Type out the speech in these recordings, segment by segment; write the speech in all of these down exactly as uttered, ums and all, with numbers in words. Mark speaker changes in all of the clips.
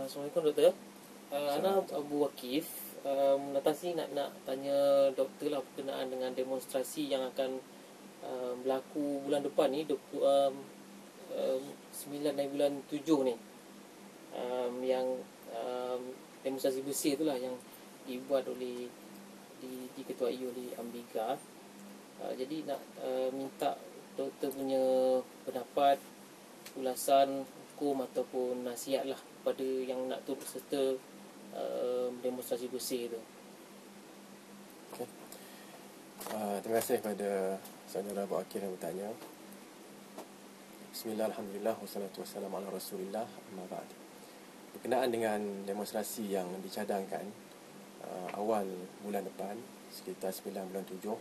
Speaker 1: Assalamualaikum doktor. Uh, Ana Abu Wakif. Um, Lepas ni nak nak tanya doktor lah berkenaan dengan demonstrasi yang akan um, berlaku bulan depan ni, um, um, sembilan dan bulan tujuh ni. Um, yang um, demonstrasi bersih tu lah yang dibuat oleh di, diketuai oleh Ambiga. Uh, jadi nak uh, minta doktor punya pendapat, ulasan hukum ataupun nasihat lah kepada yang nak turut serta uh, demonstrasi bersih tu.
Speaker 2: Okay. Uh, terima kasih kepada saudara Abu Akif yang bertanya. Bismillah, alhamdulillah, wassalatu wassalamu ala rasulillah, amma ba'd. Berkenaan dengan demonstrasi yang dicadangkan uh, awal bulan depan, sekitar sembilan bulan tujuh,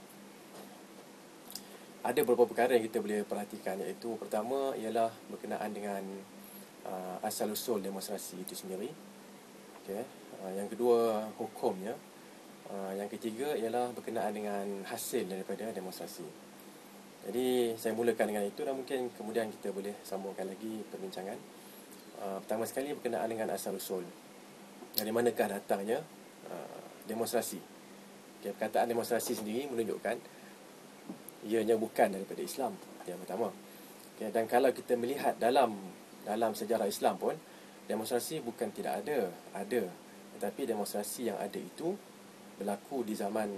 Speaker 2: ada beberapa perkara yang kita boleh perhatikan, iaitu pertama ialah berkenaan dengan uh, asal-usul demonstrasi itu sendiri. Okay. Uh, yang kedua, hukumnya. Uh, yang ketiga ialah berkenaan dengan hasil daripada demonstrasi. Jadi saya mulakan dengan itu dan mungkin kemudian kita boleh sambungkan lagi perbincangan. Uh, pertama sekali berkenaan dengan asal-usul. Dari manakah datangnya uh, demonstrasi? Okay, perkataan demonstrasi sendiri menunjukkan ianya bukan daripada Islam, yang pertama. Okay, dan kalau kita melihat dalam dalam sejarah Islam pun, demonstrasi bukan tidak ada, ada. Tetapi demonstrasi yang ada itu berlaku di zaman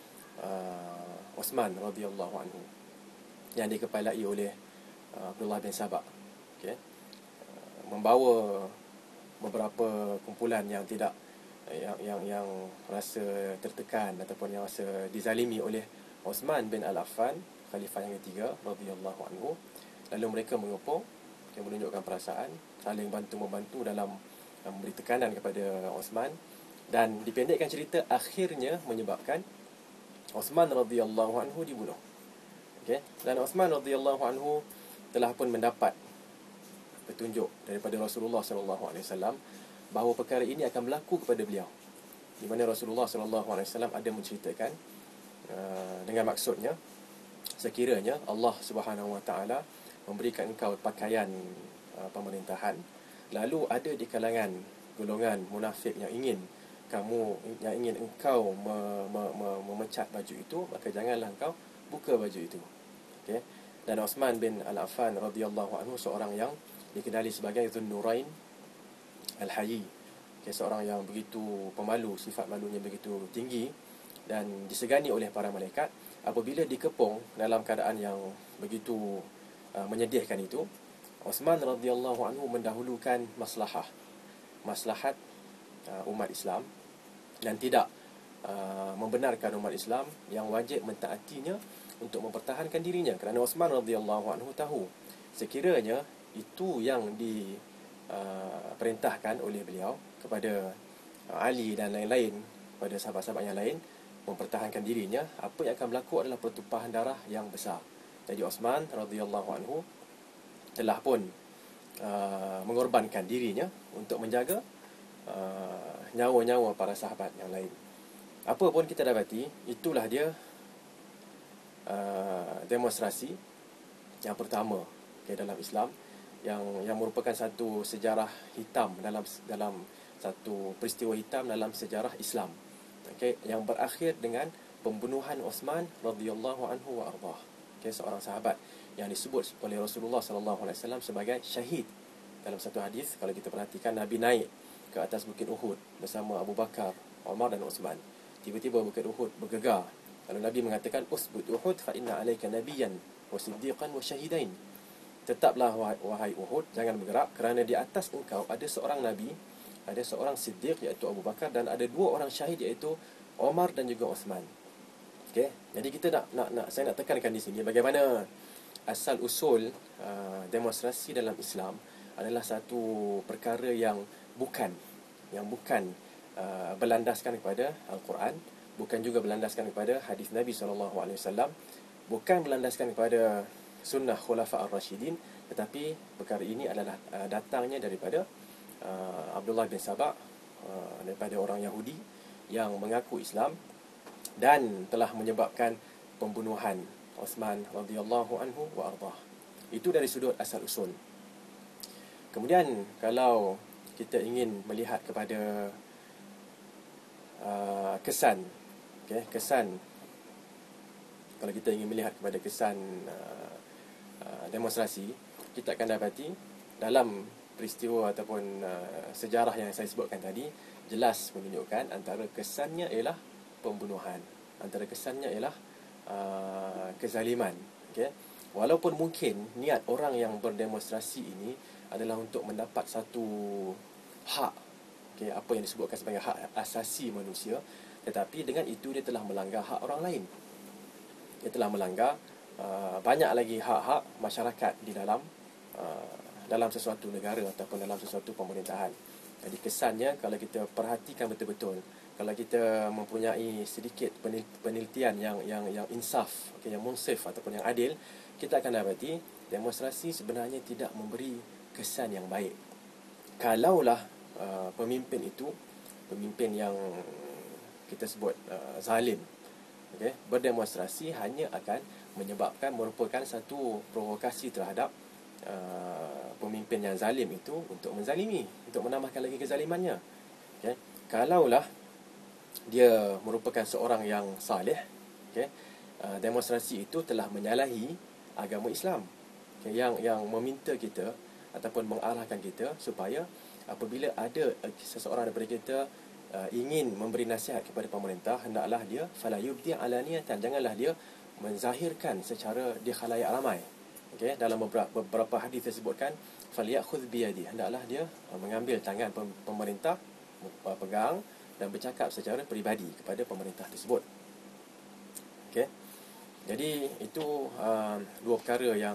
Speaker 2: uh, Osman radhiyallahu anhu, yang dikepalai oleh uh, Abdullah bin Sabah. Okay. Uh, membawa beberapa kumpulan yang tidak yang yang yang rasa tertekan ataupun yang rasa dizalimi oleh Osman bin Al-Affan, khalifah yang ketiga radhiyallahu anhu. Lalu mereka mengepung, yang menunjukkan perasaan, saling bantu-membantu dalam uh, memberi tekanan kepada Osman, dan dipendekkan cerita, akhirnya menyebabkan Osman radhiyallahu anhu dibunuh. Okey, dan Osman radhiyallahu anhu telah pun mendapat petunjuk daripada Rasulullah sallallahu alaihi wasallam bahawa perkara ini akan berlaku kepada beliau, di mana Rasulullah sallallahu alaihi wasallam ada menceritakan Uh, dengan maksudnya, sekiranya Allah Subhanahu Wa Taala memberikan engkau pakaian uh, pemerintahan, lalu ada di kalangan golongan munafik yang ingin kamu yang ingin engkau me, me, me, memecat baju itu, maka janganlah engkau buka baju itu. Okey. Dan Osman bin Al-Affan radhiyallahu anhu seorang yang dikenali sebagai Dzun-Nurain Al-Hayy. Okay, seorang yang begitu pemalu, sifat malunya begitu tinggi dan disegani oleh para malaikat. Apabila dikepung dalam keadaan yang begitu uh, menyedihkan itu, Osman radhiyallahu anhu mendahulukan maslahah maslahat uh, umat Islam, dan tidak uh, membenarkan umat Islam yang wajib mentaatinya untuk mempertahankan dirinya, kerana Osman radhiyallahu anhu tahu sekiranya itu yang diperintahkan uh, oleh beliau kepada uh, Ali dan lain-lain, pada sahabat-sahabat yang lain, mempertahankan dirinya, apa yang akan berlaku adalah pertumpahan darah yang besar. Jadi Osman radhiyallahu anhu telah pun uh, mengorbankan dirinya untuk menjaga uh, nyawa-nyawa para sahabat yang lain. Apa pun kita dapati, itulah dia uh, demonstrasi yang pertama, okay, dalam Islam, yang yang merupakan satu sejarah hitam dalam dalam satu peristiwa hitam dalam sejarah Islam. Okay, yang berakhir dengan pembunuhan Osman radhiyallahu anhu wa ardhah. Okay, seorang sahabat yang disebut oleh Rasulullah sallallahu alaihi wasallam sebagai syahid. Dalam satu hadis, kalau kita perhatikan, Nabi naik ke atas bukit Uhud bersama Abu Bakar, Umar dan Osman. Tiba-tiba bukit Uhud bergegar. Lalu Nabi mengatakan, "Usbut Uhud fa inna alayka nabiyyan wa siddiqan wa syahidain." Tetaplah wahai Uhud, jangan bergerak, kerana di atas engkau ada seorang nabi, ada seorang siddiq iaitu Abu Bakar, dan ada dua orang syahid iaitu Omar dan juga Osman. Okey, jadi kita nak nak nak saya nak tekankan di sini bagaimana asal usul uh, demonstrasi dalam Islam adalah satu perkara yang bukan yang bukan uh, berlandaskan kepada Al-Quran, bukan juga berlandaskan kepada hadis Nabi sallallahu alaihi wasallam, bukan berlandaskan kepada sunnah Khulafa Ar-Rashidin, tetapi perkara ini adalah uh, datangnya daripada Uh, Abdullah bin Sabah, uh, daripada orang Yahudi yang mengaku Islam dan telah menyebabkan pembunuhan Osman radhiyallahu anhu wa ardhah. Itu dari sudut asal usul. Kemudian kalau kita ingin melihat kepada uh, kesan, okay, kesan kalau kita ingin melihat kepada kesan uh, uh, demonstrasi, kita akan dapati dalam peristiwa ataupun uh, sejarah yang saya sebutkan tadi jelas menunjukkan antara kesannya ialah pembunuhan, antara kesannya ialah uh, kezaliman. Okay? Walaupun mungkin niat orang yang berdemonstrasi ini adalah untuk mendapat satu hak, okay, apa yang disebutkan sebagai hak asasi manusia, tetapi dengan itu dia telah melanggar hak orang lain. Dia telah melanggar uh, banyak lagi hak-hak masyarakat di dalam uh, dalam sesuatu negara ataupun dalam sesuatu pemerintahan. Jadi kesannya kalau kita perhatikan betul-betul, kalau kita mempunyai sedikit penelitian yang yang yang insaf, okay, yang munsif ataupun yang adil, kita akan dapati demonstrasi sebenarnya tidak memberi kesan yang baik. Kalaulah uh, pemimpin itu pemimpin yang kita sebut uh, zalim, okay, berdemonstrasi hanya akan menyebabkan merupakan satu provokasi terhadap Uh, pemimpin yang zalim itu untuk menzalimi, untuk menambahkan lagi kezalimannya. Okay? Kalaulah dia merupakan seorang yang saleh, okay, uh, demonstrasi itu telah menyalahi agama Islam, okay, yang yang meminta kita ataupun mengarahkan kita supaya apabila ada uh, seseorang daripada kita uh, ingin memberi nasihat kepada pemerintah, hendaklah dia fala yubdi alaniyatan, janganlah dia menzahirkan secara di khalayak ramai. Okay, dalam beberapa, beberapa hadis tersebutkan falyakhudh biyadi, hendaklah dia uh, mengambil tangan pemerintah, uh, pegang dan bercakap secara peribadi kepada pemerintah tersebut. Okay, jadi itu uh, dua perkara yang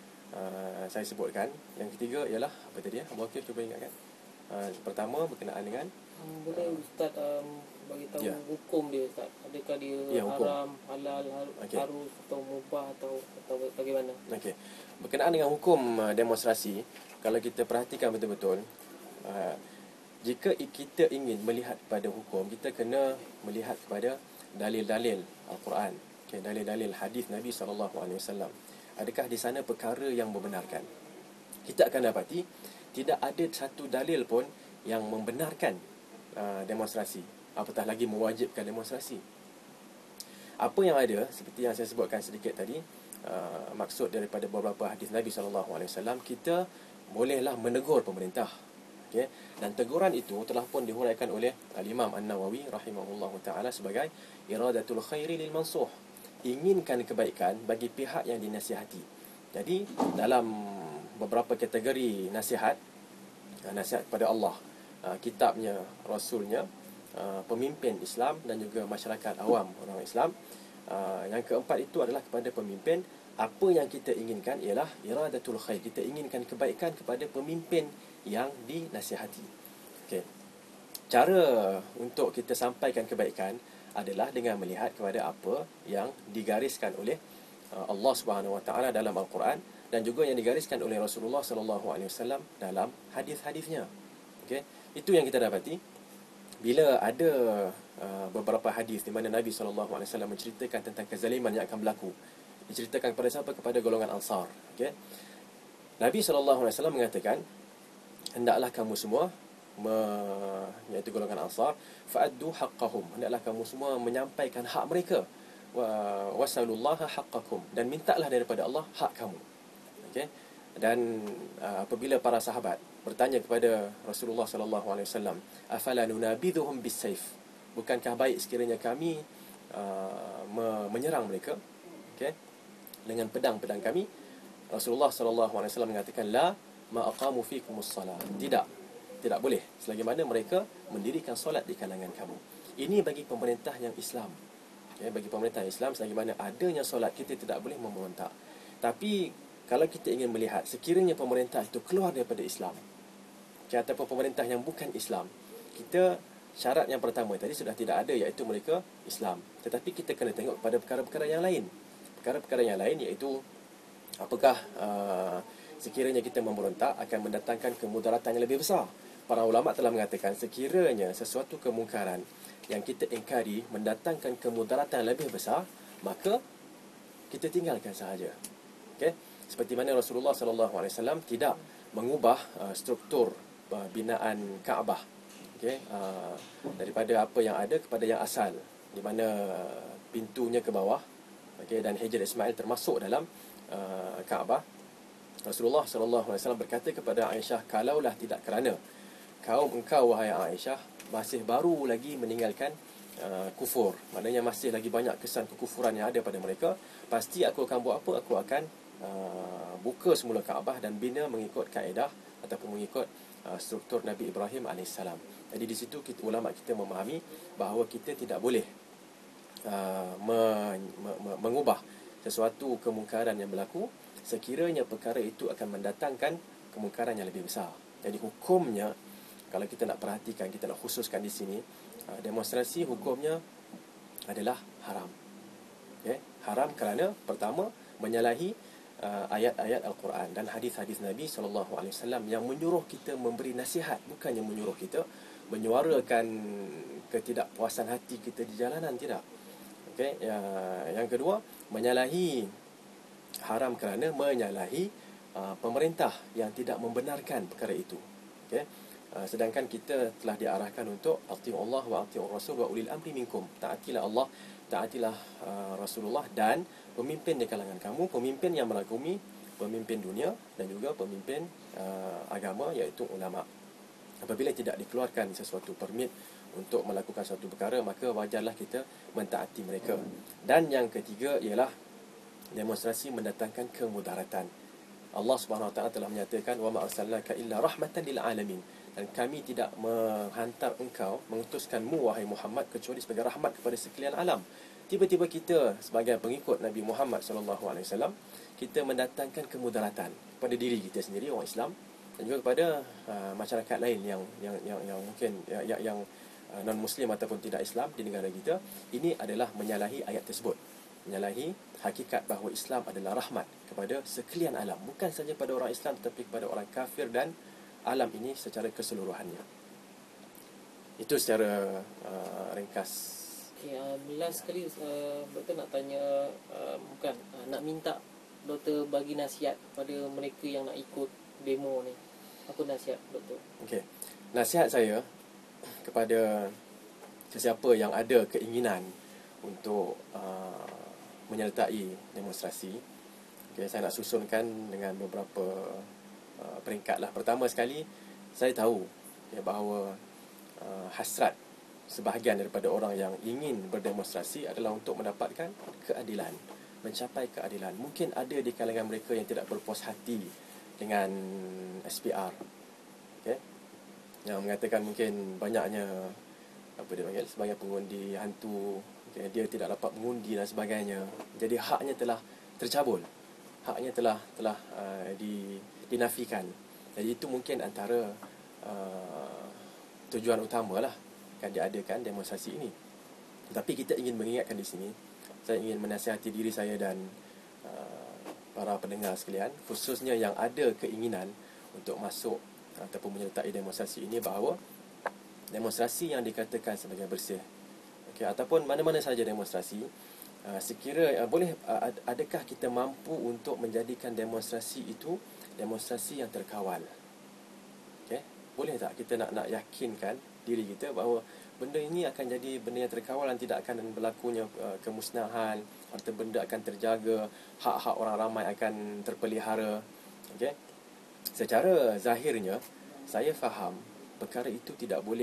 Speaker 2: uh, saya sebutkan. Yang ketiga ialah apa tadi ya? Abu Akif cuba ingatkan. Uh, pertama berkenaan dengan
Speaker 1: um, boleh uh, Ustaz um, bagi tahu
Speaker 2: ya.
Speaker 1: hukum dia, Ustaz. Adakah dia
Speaker 2: ya,
Speaker 1: haram, halal,
Speaker 2: okay.
Speaker 1: harus atau mubah atau atau bagaimana?
Speaker 2: Okey. Berkenaan dengan hukum uh, demonstrasi, kalau kita perhatikan betul-betul, uh, jika kita ingin melihat kepada hukum, kita kena melihat kepada dalil-dalil Al-Quran, okay, dalil-dalil hadis Nabi sallallahu alaihi wasallam. Adakah di sana perkara yang membenarkan? Kita akan dapati tidak ada satu dalil pun yang membenarkan uh, demonstrasi, apatah lagi mewajibkan demonstrasi. Apa yang ada, seperti yang saya sebutkan sedikit tadi, uh, maksud daripada beberapa hadis Nabi sallallahu alaihi wasallam, kita bolehlah menegur pemerintah. Okay? Dan teguran itu telah pun dihuraikan oleh Al-Imam An-Nawawi rahimahullahu ta'ala sebagai iradatul khairi lil mansuh, inginkan kebaikan bagi pihak yang dinasihati. Jadi dalam beberapa kategori nasihat, nasihat kepada Allah, uh, kitabnya, rasulnya, Uh, pemimpin Islam dan juga masyarakat awam orang Islam. Uh, yang keempat itu adalah kepada pemimpin. Apa yang kita inginkan ialah iradatul khair, kita inginkan kebaikan kepada pemimpin yang dinasihati. Okay. Cara untuk kita sampaikan kebaikan adalah dengan melihat kepada apa yang digariskan oleh uh, Allah Subhanahu Wa Taala dalam Al-Quran dan juga yang digariskan oleh Rasulullah Sallallahu Alaihi Wasallam dalam hadis-hadisnya. Okay. Itu yang kita dapati. Bila ada uh, beberapa hadis di mana Nabi sallallahu alaihi wasallam menceritakan tentang kezaliman yang akan berlaku, diceritakan kepada siapa? Kepada golongan Ansar. Okay? Nabi sallallahu alaihi wasallam mengatakan, hendaklah kamu semua, me, iaitu golongan Ansar, fa'addu haqqahum, hendaklah kamu semua menyampaikan hak mereka, wa wasalullaha haqqakum, dan mintalah daripada Allah hak kamu. Okay? Dan uh, apabila para sahabat bertanya kepada Rasulullah sallallahu alaihi wasallam, afala nunabidhuhum bisayf, bukankah baik sekiranya kami uh, me- menyerang mereka, okay, dengan pedang-pedang kami? Rasulullah sallallahu alaihi wasallam mengatakan, la ma aqamu fikumus salat, tidak, tidak boleh selagi mana mereka mendirikan solat di kalangan kamu. Ini bagi pemerintah yang Islam, okay, bagi pemerintah Islam, selagi mana adanya solat kita tidak boleh memberontak. Tapi kalau kita ingin melihat sekiranya pemerintah itu keluar daripada Islam, okay, ataupun pemerintah yang bukan Islam, kita syarat yang pertama tadi sudah tidak ada, iaitu mereka Islam. Tetapi kita kena tengok pada perkara-perkara yang lain. Perkara-perkara yang lain iaitu apakah uh, sekiranya kita memberontak akan mendatangkan kemudaratan yang lebih besar. Para ulama telah mengatakan sekiranya sesuatu kemungkaran yang kita ingkari mendatangkan kemudaratan yang lebih besar, maka kita tinggalkan sahaja. Okay? Seperti mana Rasulullah sallallahu alaihi wasallam tidak mengubah uh, struktur uh, binaan Kaabah. Okey, uh, daripada apa yang ada kepada yang asal, di mana uh, pintunya ke bawah, okey, dan Hajar Ismail termasuk dalam uh, Kaabah. Rasulullah sallallahu alaihi wasallam berkata kepada Aisyah, kalaulah tidak kerana kaum engkau wahai Aisyah masih baru lagi meninggalkan uh, kufur, maknanya masih lagi banyak kesan kekufuran yang ada pada mereka, pasti aku akan buat apa? Aku akan uh, buka semula Kaabah dan bina mengikut kaedah ataupun mengikut uh, struktur Nabi Ibrahim alaihissalam. Jadi di situ kita, ulama kita memahami bahawa kita tidak boleh uh, me, me, me, mengubah sesuatu kemungkaran yang berlaku sekiranya perkara itu akan mendatangkan kemungkaran yang lebih besar. Jadi hukumnya, kalau kita nak perhatikan, kita nak khususkan di sini, demonstrasi hukumnya adalah haram. Okay? Haram kerana pertama menyalahi uh, ayat-ayat Al-Quran dan hadis-hadis Nabi sallallahu alaihi wasallam yang menyuruh kita memberi nasihat, bukannya menyuruh kita menyuarakan ketidakpuasan hati kita di jalanan, tidak. Okay? Uh, yang kedua, menyalahi haram kerana menyalahi uh, pemerintah yang tidak membenarkan perkara itu. Okay? Uh, sedangkan kita telah diarahkan untuk ati'u Allah wa ati'u Rasul wa ulil amri minkum. Taatilah Allah, taatilah uh, Rasulullah dan pemimpin di kalangan kamu, pemimpin yang meragumi, pemimpin dunia dan juga pemimpin uh, agama, iaitu ulama. Apabila tidak dikeluarkan sesuatu permit untuk melakukan suatu perkara, maka wajarlah kita mentaati mereka. Dan yang ketiga ialah demonstrasi mendatangkan kemudaratan. Allah Subhanahu Wa Taala telah menyatakan, wa ma arsalnaka illa rahmatan lil alamin, dan kami tidak menghantar engkau, mengutuskanmu wahai Muhammad kecuali sebagai rahmat kepada sekalian alam. Tiba-tiba kita sebagai pengikut Nabi Muhammad sallallahu alaihi wasallam, kita mendatangkan kemudaratan pada diri kita sendiri, orang Islam, dan juga kepada uh, masyarakat lain yang yang yang, yang mungkin yang, yang uh, non muslim ataupun tidak Islam di negara kita. Ini adalah menyalahi ayat tersebut, menyalahi hakikat bahawa Islam adalah rahmat kepada sekalian alam, bukan saja pada orang Islam tetapi kepada orang kafir dan alam ini secara keseluruhannya. Itu secara uh, ringkas.
Speaker 1: Okay, uh, last sekali uh, doktor nak tanya, uh, bukan uh, nak minta doktor bagi nasihat kepada mereka yang nak ikut demo ni. Apa nasihat doktor? Okey,
Speaker 2: nasihat saya kepada sesiapa yang ada keinginan untuk uh, menyertai demonstrasi. Okay, saya nak susunkan dengan beberapa uh, peringkat lah. Pertama sekali, saya tahu ya, bahawa uh, hasrat sebahagian daripada orang yang ingin berdemonstrasi adalah untuk mendapatkan keadilan, mencapai keadilan. Mungkin ada di kalangan mereka yang tidak berpuas hati dengan S P R, okay? Yang mengatakan mungkin banyaknya apa dia panggil sebagai pengundi hantu, okay? Dia tidak dapat mengundi dan sebagainya. Jadi haknya telah tercabul, haknya telah telah uh, di, dinafikan. Jadi itu mungkin antara uh, tujuan utama lah kan diadakan demonstrasi ini. Tapi kita ingin mengingatkan di sini, saya ingin menasihati diri saya dan uh, para pendengar sekalian, khususnya yang ada keinginan untuk masuk ataupun menyertai demonstrasi ini, bahawa demonstrasi yang dikatakan sebagai bersih, okay, ataupun mana-mana saja demonstrasi, uh, sekira uh, boleh uh, adakah kita mampu untuk menjadikan demonstrasi itu demonstrasi yang terkawal? Okay? Boleh tak kita nak nak yakinkan diri kita bahawa benda ini akan jadi benda yang terkawal dan tidak akan berlakunya uh, kemusnahan, harta benda akan terjaga, hak-hak orang ramai akan terpelihara. Okey. Secara zahirnya saya faham perkara itu tidak boleh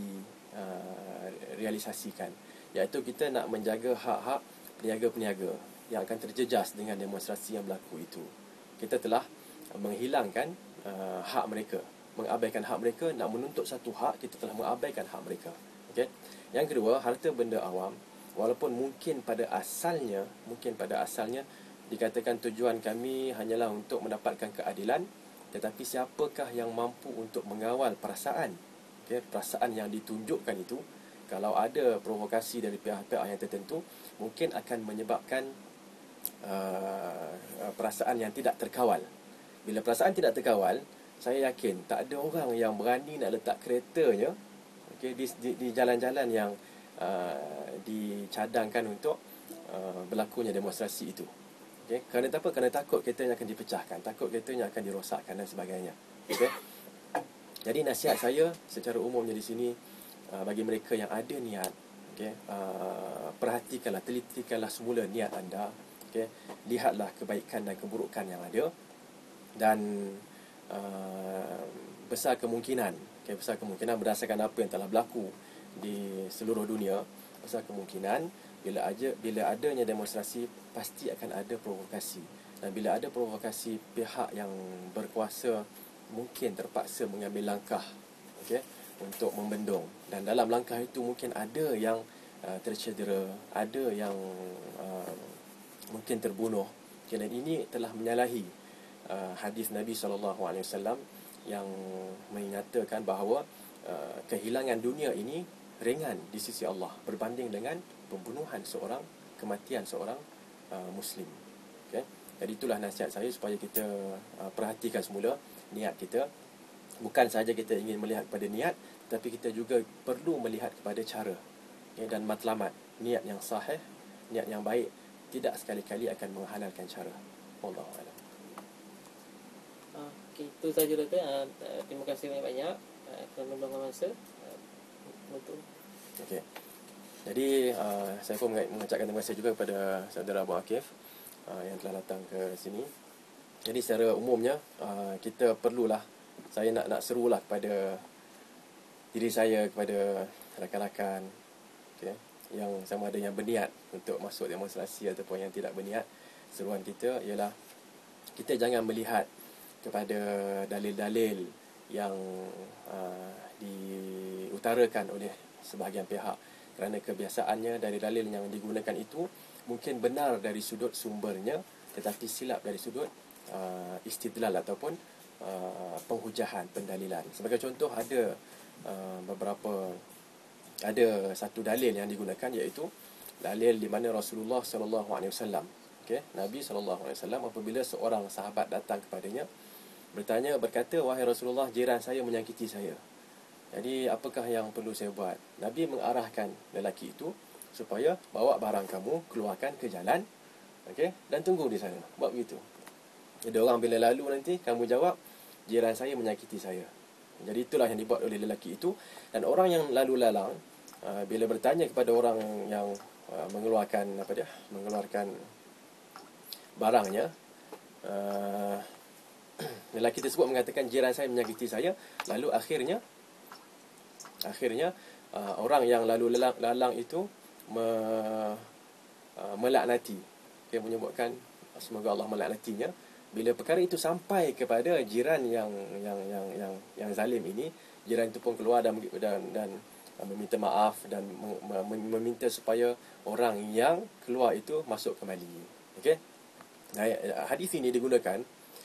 Speaker 2: direalisasikan, uh, iaitu kita nak menjaga hak-hak peniaga-peniaga yang akan terjejas dengan demonstrasi yang berlaku itu. Kita telah menghilangkan uh, hak mereka, mengabaikan hak mereka. Nak menuntut satu hak, kita telah mengabaikan hak mereka. Okay. Yang kedua, harta benda awam, walaupun mungkin pada asalnya mungkin pada asalnya dikatakan tujuan kami hanyalah untuk mendapatkan keadilan, tetapi siapakah yang mampu untuk mengawal perasaan, okay, perasaan yang ditunjukkan itu? Kalau ada provokasi dari pihak-pihak yang tertentu, mungkin akan menyebabkan uh, perasaan yang tidak terkawal. Bila perasaan tidak terkawal, saya yakin tak ada orang yang berani nak letak keretanya, okay, di, di, di jalan-jalan yang uh, dicadangkan untuk uh, berlakunya demonstrasi itu. Okay. Kerana apa? Kerana takut keretanya akan dipecahkan, takut keretanya akan dirosakkan dan sebagainya. Okay. Jadi nasihat saya secara umumnya di sini, uh, bagi mereka yang ada niat, okay, uh, perhatikanlah, telitikanlah semula niat anda, okay, lihatlah kebaikan dan keburukan yang ada, dan uh, besar kemungkinan, okay, besar kemungkinan berdasarkan apa yang telah berlaku di seluruh dunia, besar kemungkinan bila aja bila adanya demonstrasi pasti akan ada provokasi, dan bila ada provokasi pihak yang berkuasa mungkin terpaksa mengambil langkah, okay, untuk membendung, dan dalam langkah itu mungkin ada yang uh, tercedera, ada yang uh, mungkin terbunuh, okay, dan ini telah menyalahi uh, hadis Nabi sallallahu alaihi wasallam yang menyatakan bahawa uh, kehilangan dunia ini ringan di sisi Allah berbanding dengan pembunuhan seorang, kematian seorang uh, Muslim. Okay? Jadi itulah nasihat saya, supaya kita uh, perhatikan semula niat kita. Bukan sahaja kita ingin melihat kepada niat, tapi kita juga perlu melihat kepada cara, okay, dan matlamat. Niat yang sahih, niat yang baik tidak sekali-kali akan menghalalkan cara. Wallahu a'lam.
Speaker 1: Okey, itu saja doktor. Uh, terima kasih banyak-banyak uh, kerana meluangkan masa uh, untuk.
Speaker 2: Okey. Jadi uh, saya pun mengucapkan terima kasih juga kepada saudara Abu Akif uh, yang telah datang ke sini. Jadi secara umumnya uh, kita perlulah, saya nak nak serulah kepada diri saya, kepada rakan-rakan, okay, yang sama ada yang berniat untuk masuk demonstrasi ataupun yang tidak berniat. Seruan kita ialah kita jangan melihat kepada dalil-dalil yang uh, diutarakan oleh sebahagian pihak, kerana kebiasaannya dari dalil yang digunakan itu mungkin benar dari sudut sumbernya, tetapi silap dari sudut uh, istidlal ataupun uh, penghujahan, pendalilan. Sebagai contoh, ada uh, beberapa ada satu dalil yang digunakan, iaitu dalil di mana Rasulullah sallallahu alaihi wasallam, okey, Nabi sallallahu alaihi wasallam apabila seorang sahabat datang kepadanya bertanya, berkata, "Wahai Rasulullah, jiran saya menyakiti saya. Jadi apakah yang perlu saya buat?" Nabi mengarahkan lelaki itu supaya bawa barang kamu, keluarkan ke jalan, okey, dan tunggu di sana. Buat begitu. Jadi orang bila lalu nanti kamu jawab, "Jiran saya menyakiti saya." Jadi itulah yang dibuat oleh lelaki itu. Dan orang yang lalu lalang uh, bila bertanya kepada orang yang uh, mengeluarkan apa dia, mengeluarkan barangnya, uh, lelaki tersebut mengatakan, "Jiran saya menyakiti saya." Lalu akhirnya akhirnya uh, orang yang lalu lalang, lalang itu me, uh, melaknati, okay, menyebutkan semoga Allah melaknatinya. Bila perkara itu sampai kepada jiran yang yang yang yang yang zalim ini, jiran itu pun keluar dan dan, dan meminta maaf dan meminta supaya orang yang keluar itu masuk kembali. Okey. Nah, hadis ini digunakan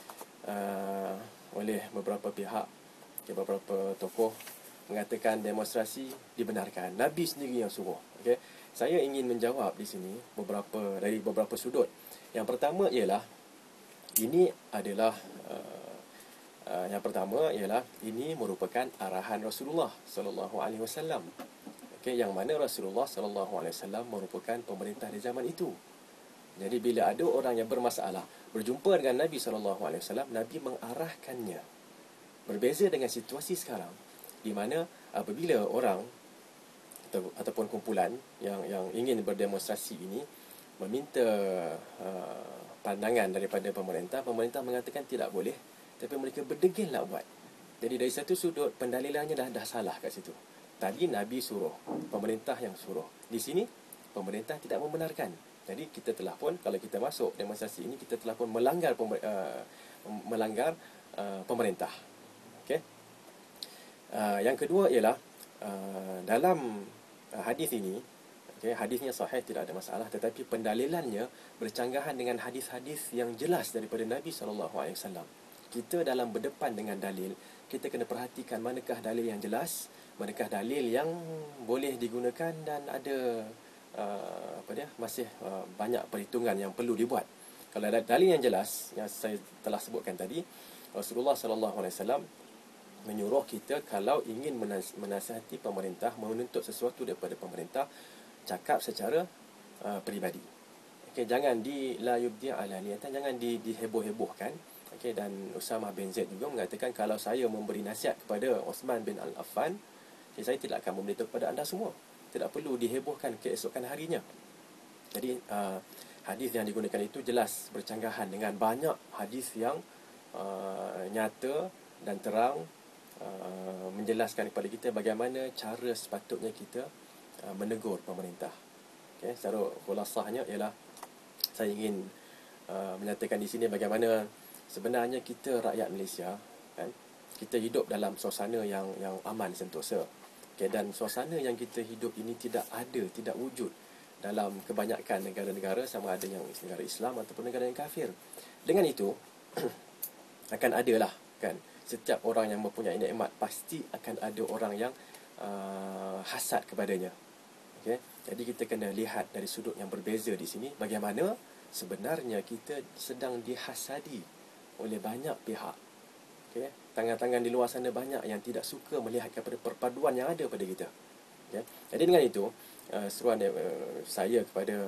Speaker 2: uh, oleh beberapa pihak, okay, beberapa tokoh mengatakan demonstrasi dibenarkan. Nabi sendiri yang suruh. Okey. Saya ingin menjawab di sini beberapa dari beberapa sudut. Yang pertama ialah ini adalah uh, uh, yang pertama ialah ini merupakan arahan Rasulullah sallallahu alaihi wasallam. Okey, yang mana Rasulullah sallallahu alaihi wasallam merupakan pemerintah di zaman itu. Jadi bila ada orang yang bermasalah berjumpa dengan Nabi sallallahu alaihi wasallam, Nabi mengarahkannya. Berbeza dengan situasi sekarang, di mana apabila orang atau, ataupun kumpulan yang yang ingin berdemonstrasi ini meminta uh, pandangan daripada pemerintah, pemerintah mengatakan tidak boleh, tapi mereka berdegil nak buat. Jadi dari satu sudut pendalilannya dah dah salah kat situ. Tadi Nabi suruh, pemerintah yang suruh. Di sini pemerintah tidak membenarkan. Jadi kita telah pun, kalau kita masuk demonstrasi ini, kita telah pun melanggar uh, melanggar uh, pemerintah. Okey. Uh, yang kedua ialah uh, dalam uh, hadis ini, okay, hadisnya sahih, tidak ada masalah, tetapi pendalilannya bercanggahan dengan hadis-hadis yang jelas daripada Nabi sallallahu alaihi wasallam. Kita dalam berdepan dengan dalil, kita kena perhatikan manakah dalil yang jelas, manakah dalil yang boleh digunakan, dan ada uh, apa dia masih uh, banyak perhitungan yang perlu dibuat. Kalau ada dalil yang jelas yang saya telah sebutkan tadi, Rasulullah sallallahu alaihi wasallam menyuruh kita kalau ingin menasihati pemerintah, menuntut sesuatu daripada pemerintah, cakap secara uh, peribadi. Okey, jangan di la yubdi ala niatan, jangan di diheboh-hebohkan, Okey, dan Usamah bin Zaid juga mengatakan kalau saya memberi nasihat kepada Uthman bin Al-Affan, okay, saya tidak akan memberitahu kepada anda semua. Tidak perlu dihebohkan keesokan harinya. Jadi uh, hadis yang digunakan itu jelas bercanggahan dengan banyak hadis yang uh, nyata dan terang uh, menjelaskan kepada kita bagaimana cara sepatutnya kita uh, menegur pemerintah. Okay, secara khulasahnya ialah saya ingin uh, menyatakan di sini bagaimana sebenarnya kita rakyat Malaysia, kan, kita hidup dalam suasana yang yang aman sentosa. Okay, dan suasana yang kita hidup ini tidak ada, tidak wujud dalam kebanyakan negara-negara, sama ada yang negara Islam ataupun negara yang kafir. Dengan itu akan adalah, kan, setiap orang yang mempunyai nikmat pasti akan ada orang yang uh, hasad kepadanya. Okay? Jadi kita kena lihat dari sudut yang berbeza di sini bagaimana sebenarnya kita sedang dihasadi oleh banyak pihak. Okay? Tangan-tangan di luar sana banyak yang tidak suka melihat kepada perpaduan yang ada pada kita. Okay? Jadi dengan itu, uh, seruan uh, saya kepada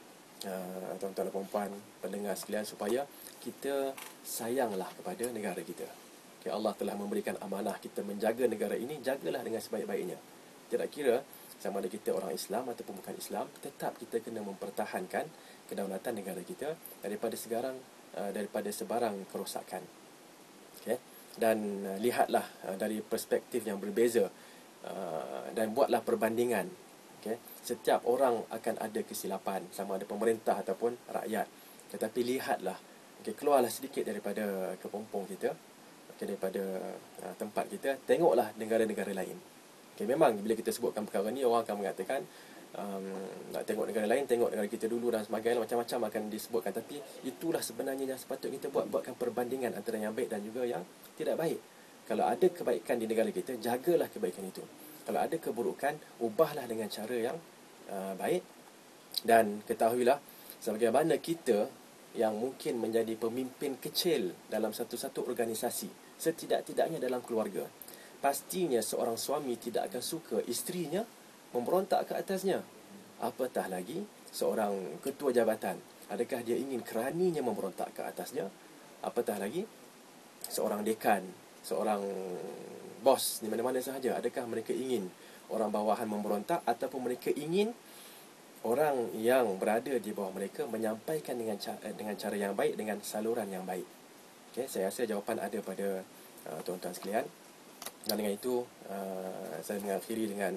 Speaker 2: uh, tuan-tuan dan puan-puan pendengar sekalian supaya kita sayanglah kepada negara kita. Okay? Allah telah memberikan amanah kita menjaga negara ini, jagalah dengan sebaik-baiknya. Tidak kira sama ada kita orang Islam ataupun bukan Islam, tetap kita kena mempertahankan kedaulatan negara kita daripada sekarang uh, daripada sebarang kerosakan. Okay? Dan uh, lihatlah uh, dari perspektif yang berbeza uh, dan buatlah perbandingan. Okay? Setiap orang akan ada kesilapan, sama ada pemerintah ataupun rakyat. Tetapi lihatlah, okay, keluarlah sedikit daripada kepompong kita, okay, daripada uh, tempat kita, tengoklah negara-negara lain. Okay, memang bila kita sebutkan perkara ni, orang akan mengatakan um, nak tengok negara lain, tengok negara kita dulu dan sebagainya, macam-macam akan disebutkan. Tapi itulah sebenarnya yang sepatutnya kita buat, buatkan perbandingan antara yang baik dan juga yang tidak baik. Kalau ada kebaikan di negara kita, jagalah kebaikan itu. Kalau ada keburukan, ubahlah dengan cara yang uh, baik. Dan ketahuilah, sebagaimana kita yang mungkin menjadi pemimpin kecil dalam satu-satu organisasi, setidak-tidaknya dalam keluarga, pastinya seorang suami tidak akan suka isterinya memberontak ke atasnya. Apatah lagi seorang ketua jabatan, adakah dia ingin keraninya memberontak ke atasnya? Apatah lagi seorang dekan, seorang bos di mana-mana sahaja, adakah mereka ingin orang bawahan memberontak ataupun mereka ingin orang yang berada di bawah mereka menyampaikan dengan cara, dengan cara yang baik, dengan saluran yang baik. Okay, saya rasa jawapan ada pada uh, tuan-tuan sekalian. Dan dengan itu uh, saya mengakhiri dengan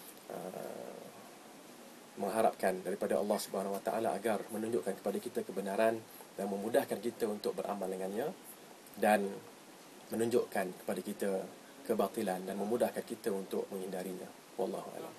Speaker 2: uh, mengharapkan daripada Allah Subhanahu Wa Taala agar menunjukkan kepada kita kebenaran dan memudahkan kita untuk beramal dengannya, dan menunjukkan kepada kita kebatilan dan memudahkan kita untuk menghindarinya. Wallahu a'lam.